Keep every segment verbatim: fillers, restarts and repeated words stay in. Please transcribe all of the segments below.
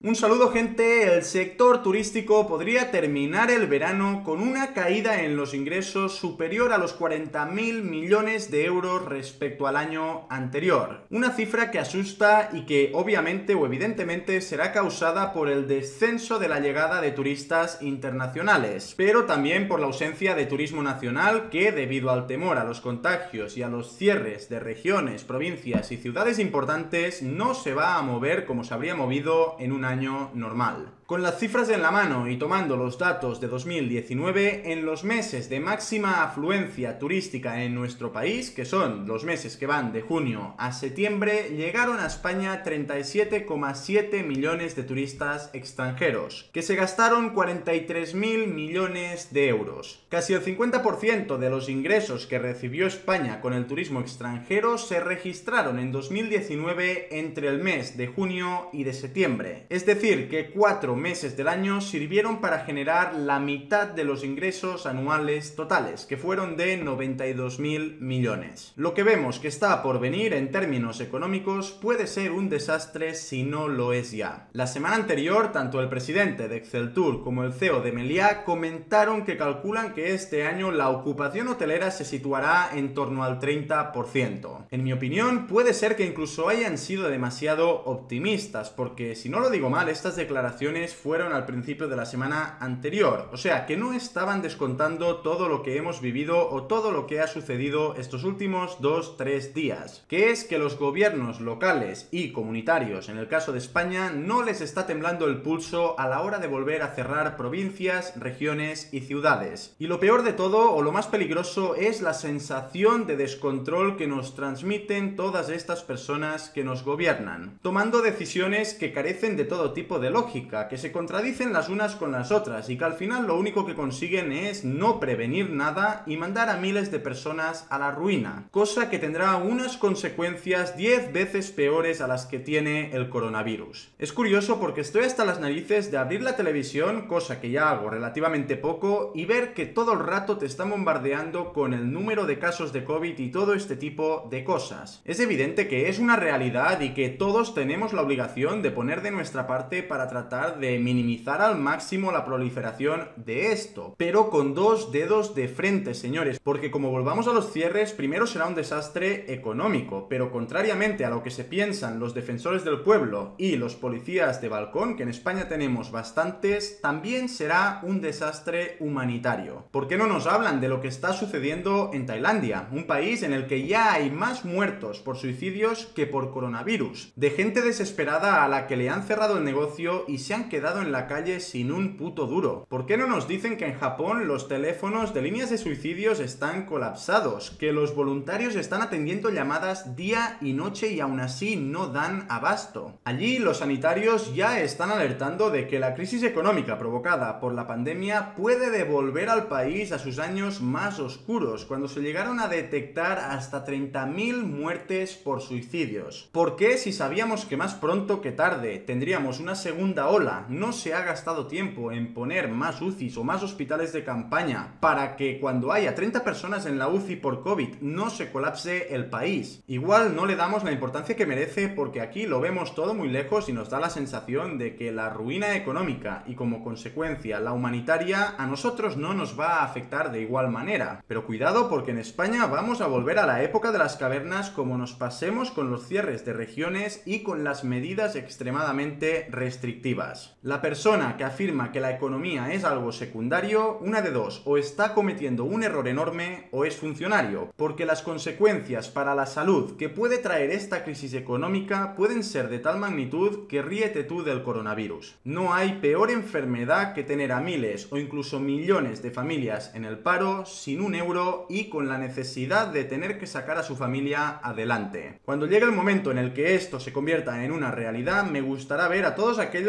Un saludo, gente. El sector turístico podría terminar el verano con una caída en los ingresos superior a los cuarenta mil millones de euros respecto al año anterior. Una cifra que asusta y que obviamente o evidentemente será causada por el descenso de la llegada de turistas internacionales, pero también por la ausencia de turismo nacional que, debido al temor a los contagios y a los cierres de regiones, provincias y ciudades importantes, no se va a mover como se habría movido en un año normal. Con las cifras en la mano y tomando los datos de dos mil diecinueve, en los meses de máxima afluencia turística en nuestro país, que son los meses que van de junio a septiembre, llegaron a España treinta y siete coma siete millones de turistas extranjeros, que se gastaron cuarenta y tres mil millones de euros. Casi el cincuenta por ciento de los ingresos que recibió España con el turismo extranjero se registraron en dos mil diecinueve entre el mes de junio y de septiembre. Es decir, que cuatro meses del año sirvieron para generar la mitad de los ingresos anuales totales, que fueron de noventa y dos mil millones. Lo que vemos que está por venir en términos económicos puede ser un desastre si no lo es ya. La semana anterior, tanto el presidente de Exceltur como el C E O de Meliá comentaron que calculan que este año la ocupación hotelera se situará en torno al treinta por ciento. En mi opinión, puede ser que incluso hayan sido demasiado optimistas, porque si no lo digo mal, estas declaraciones fueron al principio de la semana anterior, o sea que no estaban descontando todo lo que hemos vivido o todo lo que ha sucedido estos últimos dos tres días, que es que los gobiernos locales y comunitarios, en el caso de España, no les está temblando el pulso a la hora de volver a cerrar provincias, regiones y ciudades. Y lo peor de todo, o lo más peligroso, es la sensación de descontrol que nos transmiten todas estas personas que nos gobiernan, tomando decisiones que carecen de todo tipo de lógica, que se contradicen las unas con las otras y que al final lo único que consiguen es no prevenir nada y mandar a miles de personas a la ruina, cosa que tendrá unas consecuencias diez veces peores a las que tiene el coronavirus. Es curioso porque estoy hasta las narices de abrir la televisión, cosa que ya hago relativamente poco, y ver que todo el rato te están bombardeando con el número de casos de COVID y todo este tipo de cosas. Es evidente que es una realidad y que todos tenemos la obligación de poner de nuestra parte para tratar de minimizar al máximo la proliferación de esto, pero con dos dedos de frente, señores, porque como volvamos a los cierres, primero será un desastre económico, pero contrariamente a lo que se piensan los defensores del pueblo y los policías de balcón, que en España tenemos bastantes, también será un desastre humanitario. ¿Por qué no nos hablan de lo que está sucediendo en Tailandia, un país en el que ya hay más muertos por suicidios que por coronavirus, de gente desesperada a la que le han cerrado el negocio y se han quedado en la calle sin un puto duro? ¿Por qué no nos dicen que en Japón los teléfonos de líneas de suicidios están colapsados, que los voluntarios están atendiendo llamadas día y noche y aún así no dan abasto? Allí los sanitarios ya están alertando de que la crisis económica provocada por la pandemia puede devolver al país a sus años más oscuros, cuando se llegaron a detectar hasta treinta mil muertes por suicidios. ¿Por qué, si sabíamos que más pronto que tarde tendríamos una segunda ola, no se ha gastado tiempo en poner más U C Is o más hospitales de campaña para que cuando haya treinta personas en la U C I por COVID no se colapse el país? Igual no le damos la importancia que merece porque aquí lo vemos todo muy lejos y nos da la sensación de que la ruina económica y como consecuencia la humanitaria a nosotros no nos va a afectar de igual manera. Pero cuidado, porque en España vamos a volver a la época de las cavernas como nos pasemos con los cierres de regiones y con las medidas extremadamente restrictivas. La persona que afirma que la economía es algo secundario, una de dos, o está cometiendo un error enorme o es funcionario, porque las consecuencias para la salud que puede traer esta crisis económica pueden ser de tal magnitud que ríete tú del coronavirus. No hay peor enfermedad que tener a miles o incluso millones de familias en el paro, sin un euro y con la necesidad de tener que sacar a su familia adelante. Cuando llegue el momento en el que esto se convierta en una realidad, me gustará ver a todos aquellos que defienden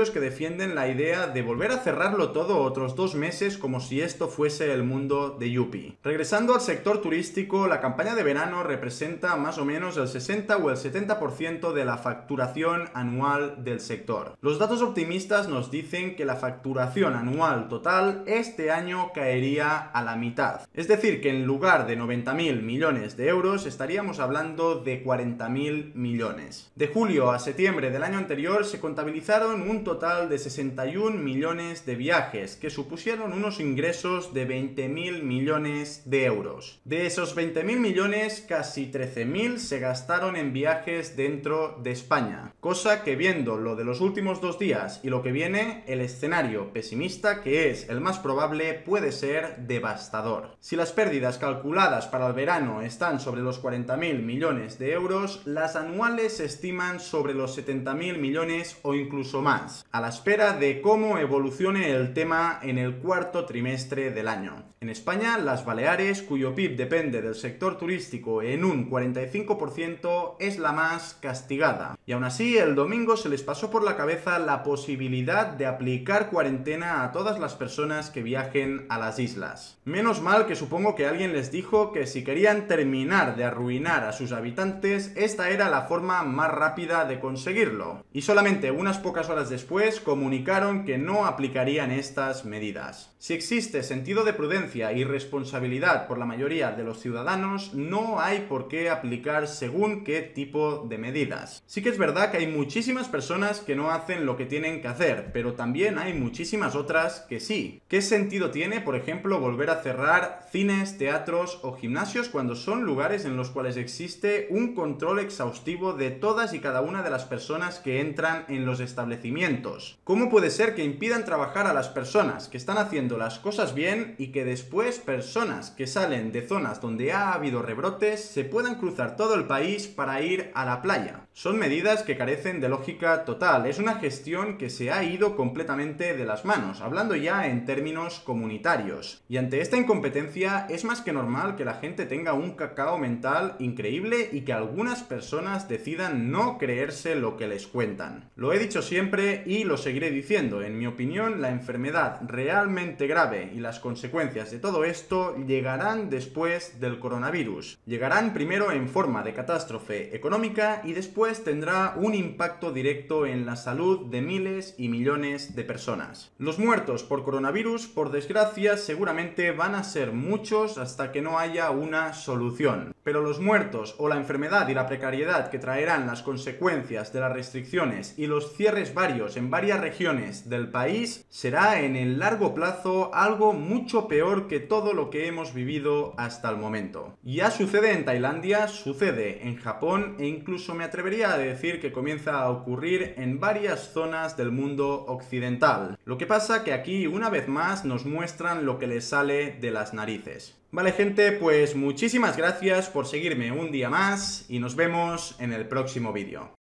defienden la idea de volver a cerrarlo todo otros dos meses como si esto fuese el mundo de Yuppie. Regresando al sector turístico, la campaña de verano representa más o menos el sesenta o el setenta por ciento de la facturación anual del sector. Los datos optimistas nos dicen que la facturación anual total este año caería a la mitad. Es decir, que en lugar de noventa mil millones de euros estaríamos hablando de cuarenta mil millones. De julio a septiembre del año anterior se contabilizaron un total de sesenta y un millones de viajes, que supusieron unos ingresos de veinte mil millones de euros. De esos veinte mil millones, casi trece mil se gastaron en viajes dentro de España, cosa que, viendo lo de los últimos dos días y lo que viene, el escenario pesimista, que es el más probable, puede ser devastador. Si las pérdidas calculadas para el verano están sobre los cuarenta mil millones de euros, las anuales se estiman sobre los setenta mil millones o incluso más, a la espera de cómo evolucione el tema en el cuarto trimestre del año. En España, las Baleares, cuyo P I B depende del sector turístico en un cuarenta y cinco por ciento, es la más castigada. Y aún así, el domingo se les pasó por la cabeza la posibilidad de aplicar cuarentena a todas las personas que viajen a las islas. Menos mal que supongo que alguien les dijo que si querían terminar de arruinar a sus habitantes, esta era la forma más rápida de conseguirlo. Y solamente unas pocas horas después comunicaron que no aplicarían estas medidas. Si existe sentido de prudencia y responsabilidad por la mayoría de los ciudadanos, no hay por qué aplicar según qué tipo de medidas. Sí que es verdad que hay muchísimas personas que no hacen lo que tienen que hacer, pero también hay muchísimas otras que sí. ¿Qué sentido tiene, por ejemplo, volver a cerrar cines, teatros o gimnasios cuando son lugares en los cuales existe un control exhaustivo de todas y cada una de las personas que entran en los establecimientos? ¿Cómo puede ser que impidan trabajar a las personas que están haciendo las cosas bien y que después personas que salen de zonas donde ha habido rebrotes se puedan cruzar todo el país para ir a la playa? Son medidas que carecen de lógica total. Es una gestión que se ha ido completamente de las manos, hablando ya en términos comunitarios. Y ante esta incompetencia es más que normal que la gente tenga un cacao mental increíble y que algunas personas decidan no creerse lo que les cuentan. Lo he dicho siempre y lo seguiré diciendo. En mi opinión, la enfermedad realmente grave y las consecuencias de todo esto llegarán después del coronavirus. Llegarán primero en forma de catástrofe económica y después tendrá un impacto directo en la salud de miles y millones de personas. Los muertos por coronavirus, por desgracia, seguramente van a ser muchos hasta que no haya una solución. Pero los muertos o la enfermedad y la precariedad que traerán las consecuencias de las restricciones y los cierres varios en varias regiones del país será en el largo plazo algo mucho peor que todo lo que hemos vivido hasta el momento. Ya sucede en Tailandia, sucede en Japón e incluso me atrevería a decir que comienza a ocurrir en varias zonas del mundo occidental. Lo que pasa que aquí una vez más nos muestran lo que les sale de las narices. Vale, gente, pues muchísimas gracias por seguirme un día más y nos vemos en el próximo vídeo.